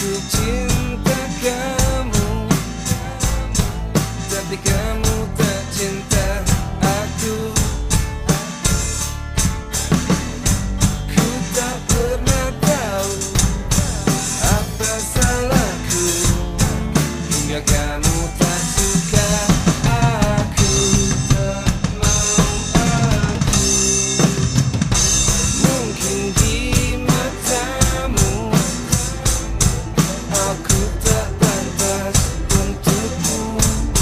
Aku cinta kamu, tapi kamu tak cinta aku. Ku tak pernah tahu apa salahku hingga kamu tak suka aku, tak mau aku. Mungkin di matamu aku tak pantas untukmu,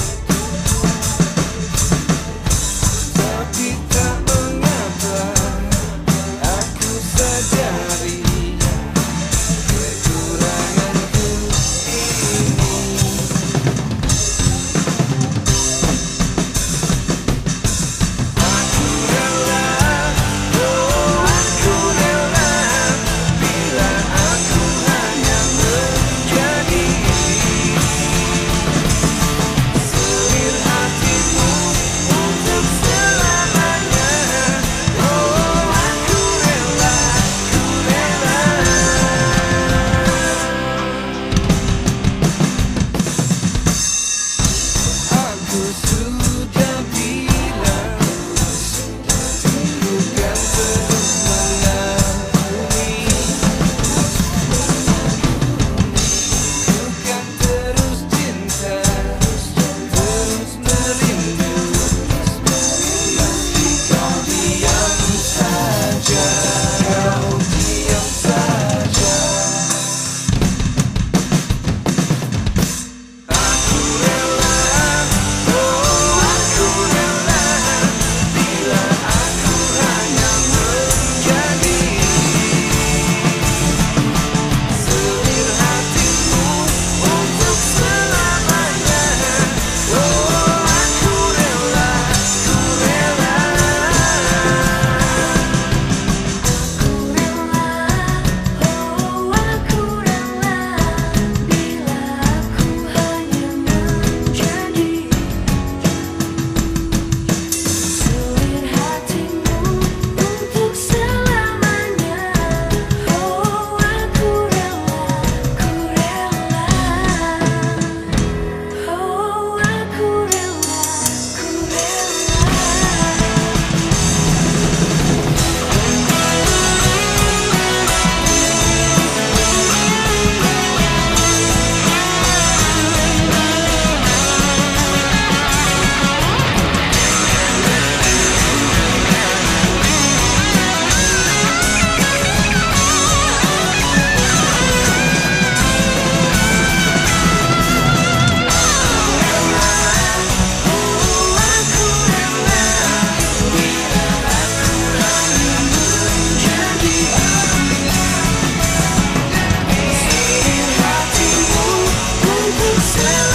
tapi tak mengapa aku sadari kekuranganku ini. Aku rela, oh aku rela, bila aku hanya menjadi selir hatimu untuk selamanya. Oh aku rela, ku rela. Aku sudah bilang bukan terus mengampuni, bukan terus cinta, terus merindu. Meski kau diam saja, kau diam saja. Aku rela, oh aku rela, bila aku hanya menjadi selir hatimu untuk selamanya. Oh aku rela, ku rela. Aku rela, oh aku rela, bila aku hanya menjadi selir hatimu untuk selamanya. Oh aku rela, ku rela. Oh aku rela, ku rela.